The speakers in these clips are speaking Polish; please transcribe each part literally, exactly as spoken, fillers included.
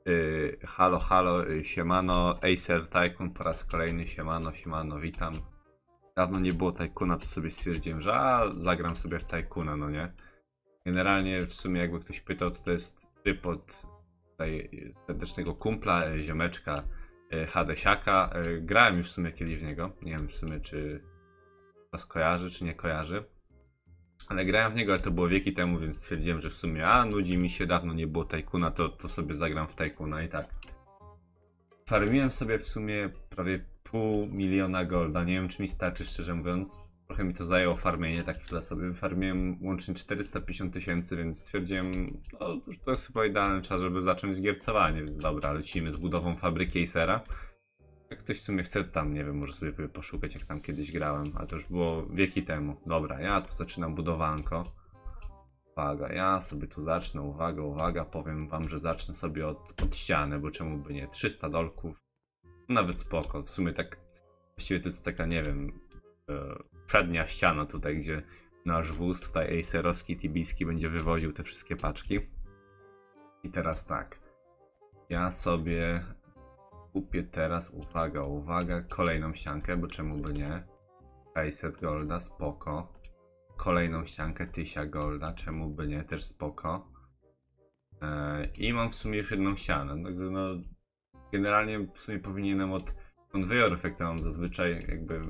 Yy, halo, halo, yy, siemano, Acer Tycoon po raz kolejny, siemano, siemano, witam. Dawno nie było Tycoona, to sobie stwierdziłem, że a, zagram sobie w Tycoona, no nie? Generalnie w sumie jakby ktoś pytał, to to jest tryb od tutaj serdecznego kumpla, yy, ziomeczka, yy, Hadesiaka. Yy, grałem już w sumie kiedyś w niego, nie wiem w sumie czy was kojarzy, czy nie kojarzy. Ale grałem w niego, ale to było wieki temu, więc stwierdziłem, że w sumie a, nudzi mi się, dawno nie było Tycoona, to, to sobie zagram w Tycoona i tak. Farmiłem sobie w sumie prawie pół miliona golda. Nie wiem, czy mi starczy, szczerze mówiąc. Trochę mi to zajęło farmienie, tak w tle sobie. Farmiłem łącznie czterysta pięćdziesiąt tysięcy, więc stwierdziłem, no że to jest chyba idealny czas, żeby zacząć giercowanie. Więc dobra, lecimy z budową fabryki Acera. Jak ktoś w sumie chce, tam nie wiem, może sobie poszukać, jak tam kiedyś grałem, ale to już było wieki temu. Dobra, ja tu zaczynam budowanko. Uwaga, ja sobie tu zacznę, uwaga, uwaga, powiem wam, że zacznę sobie od, od ściany, bo czemu by nie, trzysta dolków, nawet spoko, w sumie tak, właściwie to jest taka, nie wiem, e, przednia ściana tutaj, gdzie nasz wóz tutaj Acerowski, Tibijski będzie wywoził te wszystkie paczki. I teraz tak, ja sobie kupię teraz, uwaga, uwaga, kolejną ściankę, bo czemu by nie, pięćset golda, spoko. Kolejną ściankę tysiąc golda, czemu by nie, też spoko. Eee, I mam w sumie już jedną ścianę. Także no, generalnie w sumie powinienem od konweyorów, jak to mam zazwyczaj jakby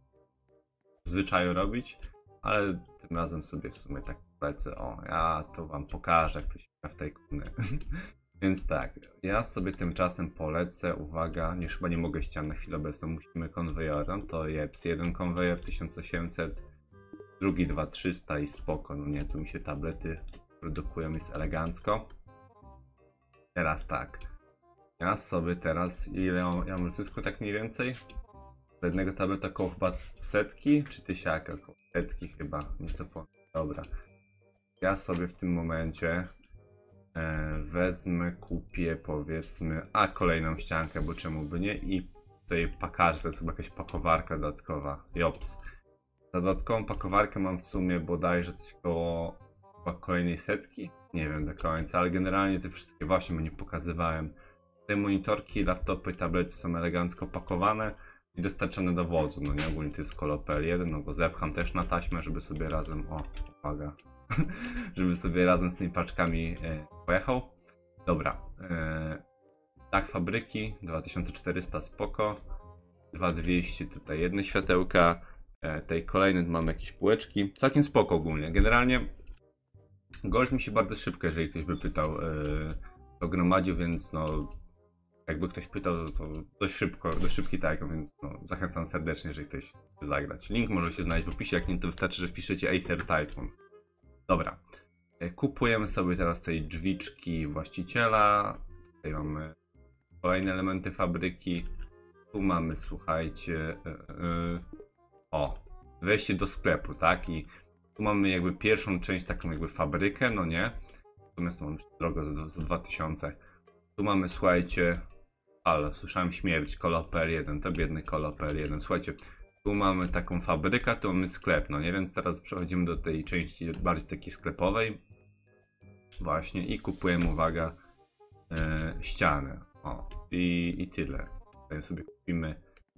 w zwyczaju robić, ale tym razem sobie w sumie tak polecę. O, ja to wam pokażę, jak to się gra w Tycoony. Więc tak, ja sobie tymczasem polecę, uwaga, nie, chyba nie mogę ścian na chwilę obecną, musimy konweyorem, to jest jeden konwejor tysiąc osiemset, drugi dwa tysiące trzysta i spoko, no nie, tu mi się tablety produkują, jest elegancko. Teraz tak, ja sobie teraz, ile ja, ja mam zysku tak mniej więcej? Do jednego tableta około chyba setki, czy tysiaka, około setki chyba, nieco po... Dobra. Ja sobie w tym momencie e, wezmę, kupię powiedzmy, a kolejną ściankę, bo czemu by nie, i tutaj pakarz, to jest chyba jakaś pakowarka dodatkowa, jops. Za dodatkową pakowarkę mam w sumie bodajże coś koło chyba kolejnej setki. Nie wiem do końca, ale generalnie te wszystkie właśnie mu nie pokazywałem. Te monitorki, laptopy, tablety są elegancko pakowane i dostarczone do wozu. No nie, ogólnie to jest Colo P L jeden, no go zepcham też na taśmę, żeby sobie razem, o, uwaga, żeby sobie razem z tymi paczkami e, pojechał. Dobra, e, tak, fabryki, dwa tysiące czterysta spoko, dwa tysiące dwieście tutaj jedne światełka. Tej kolejny mamy jakieś półeczki. Całkiem spoko ogólnie. Generalnie gold mi się bardzo szybko, jeżeli ktoś by pytał, yy, to gromadził, więc no jakby ktoś pytał, to dość szybko, dość szybki tak, więc no, zachęcam serdecznie, jeżeli ktoś chce zagrać. Link może się znaleźć w opisie, jak nie to wystarczy, że wpiszecie Acer Tycoon. Dobra. Kupujemy sobie teraz tej drzwiczki właściciela. Tutaj mamy kolejne elementy fabryki. Tu mamy, słuchajcie, yy, yy, o, wejście do sklepu, tak? I tu mamy jakby pierwszą część, taką jakby fabrykę, no nie? Natomiast tu mamy drogę za, za dwa tysiące. Tu mamy, słuchajcie, ale słyszałem śmierć, Colo P L jeden, to biedny Colo P L jeden. Słuchajcie, tu mamy taką fabrykę, tu mamy sklep, no nie? Więc teraz przechodzimy do tej części bardziej takiej sklepowej. Właśnie, i kupujemy, uwaga, e, ścianę. O, i, i tyle. Tutaj sobie kupimy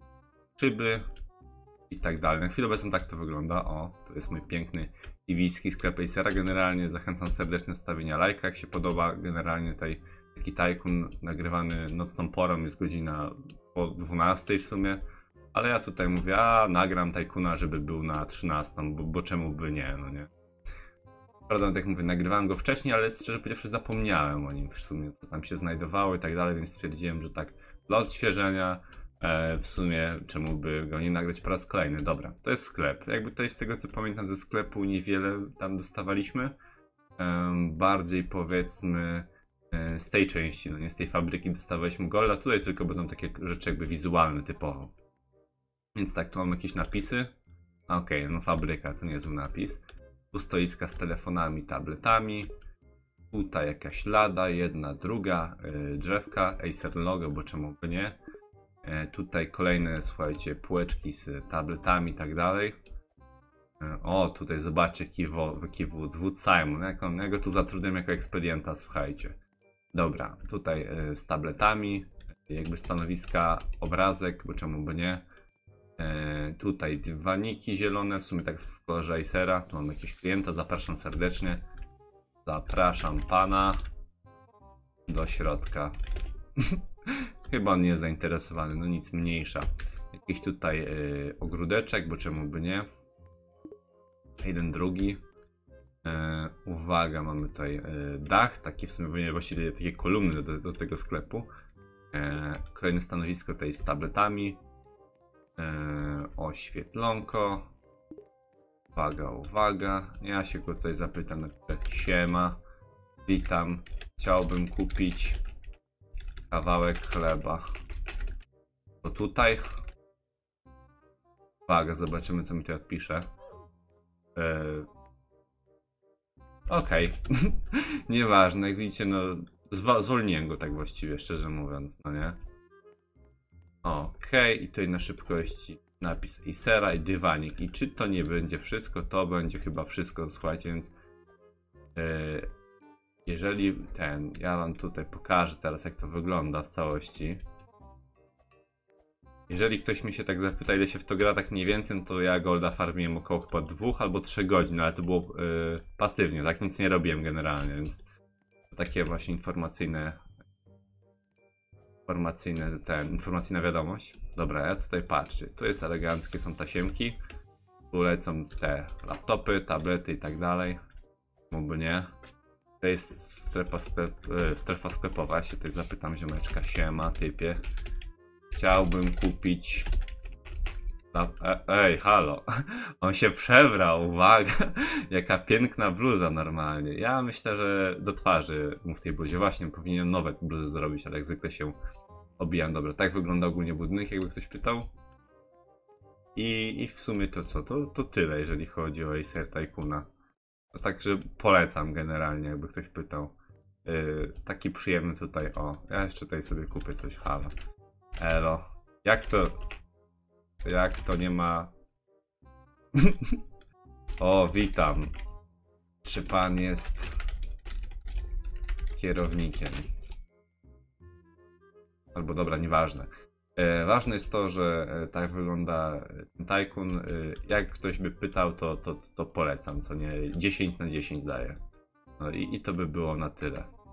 szyby i tak dalej. Na chwilę obecną tak to wygląda. O, to jest mój piękny tibijski sklep Acera. Generalnie zachęcam serdecznie do stawienia lajka, jak się podoba. Generalnie tutaj taki Tycoon nagrywany nocną porą, jest godzina po dwunastej w sumie. Ale ja tutaj mówię, a nagram Tycoona, żeby był na trzynastą, bo, bo czemu by nie, no nie. Prawda, tak jak mówię, nagrywałem go wcześniej, ale szczerze powiedziawszy zapomniałem o nim w sumie, co tam się znajdowało i tak dalej, więc stwierdziłem, że tak dla odświeżenia e, w sumie czemu by go nie nagrać po raz kolejny. Dobra, to jest sklep. Jakby to jest z tego, co pamiętam ze sklepu, niewiele tam dostawaliśmy. E, bardziej powiedzmy e, z tej części, no nie z tej fabryki dostawaliśmy golda, tutaj tylko będą takie rzeczy jakby wizualne typowo. Więc tak, tu mam jakieś napisy. Okej, okay, no fabryka, to nie jest zły napis. Tu stoiska z telefonami, tabletami. Tutaj jakaś lada, jedna, druga, yy, drzewka, Acer logo, bo czemu by nie. Yy, tutaj kolejne, słuchajcie, półeczki z tabletami i tak dalej. Yy, o, tutaj zobaczcie, jaki wódz, wódz Simon, jak on, ja go tu zatrudniam jako ekspedienta, słuchajcie. Dobra, tutaj y, z tabletami, jakby stanowiska, obrazek, bo czemu by nie. Y, tutaj dywaniki zielone, w sumie tak w kolorze Acera. Tu mam jakiegoś klienta, zapraszam serdecznie. Zapraszam pana do środka. Chyba on nie jest zainteresowany, no nic, mniejsza. Jakiś tutaj y, ogródeczek, bo czemu by nie. Jeden, drugi. E, uwaga, mamy tutaj e, dach, taki w sumie powinien właściwie takie kolumny do, do tego sklepu. E, kolejne stanowisko tutaj z tabletami. E, oświetlonko. Uwaga, uwaga. Ja się go tutaj zapytam na przykład, siema, witam, chciałbym kupić kawałek chleba. To tutaj. Uwaga, zobaczymy co mi tutaj odpisze. E, Okej, okay. Nieważne, jak widzicie, no zwolniłem go tak właściwie, szczerze mówiąc, no nie? Okej, okay. I tutaj na szybkości napis Acera i dywanik. I czy to nie będzie wszystko? To będzie chyba wszystko, słuchajcie, więc yy, jeżeli ten, ja wam tutaj pokażę teraz jak to wygląda w całości. Jeżeli ktoś mi się tak zapyta, ile się w to gra tak mniej więcej, no to ja Golda farmiłem około chyba dwóch albo trzech godzin, ale to było yy, pasywnie, tak nic nie robiłem generalnie, więc takie właśnie informacyjne, informacyjne, ten, informacyjna wiadomość. Dobra, ja tutaj patrzcie, tu jest eleganckie, są tasiemki, tu lecą te laptopy, tablety i tak dalej, mógłby nie. To jest strefa, sklep, yy, strefa sklepowa, ja się tutaj zapytam ziomeczka, siema typie. Chciałbym kupić... E, ej, halo. On się przebrał, uwaga. Jaka piękna bluza normalnie. Ja myślę, że do twarzy mu w tej bluzie. Właśnie, powinien nowe bluzy zrobić, ale jak zwykle się obijam. Dobra, tak wygląda ogólnie budynek, jakby ktoś pytał. I, i w sumie to co? To, to tyle, jeżeli chodzi o Acer Tycoona. No, także polecam generalnie, jakby ktoś pytał. Yy, taki przyjemny tutaj, o. Ja jeszcze tutaj sobie kupię coś, halo. Elo. Jak to... Jak to nie ma... O, witam. Czy pan jest kierownikiem? Albo dobra, nieważne. E, ważne jest to, że e, tak wygląda ten Tycoon. E, jak ktoś by pytał, to, to, to polecam, co nie? dziesięć na dziesięć daję. No i, i to by było na tyle.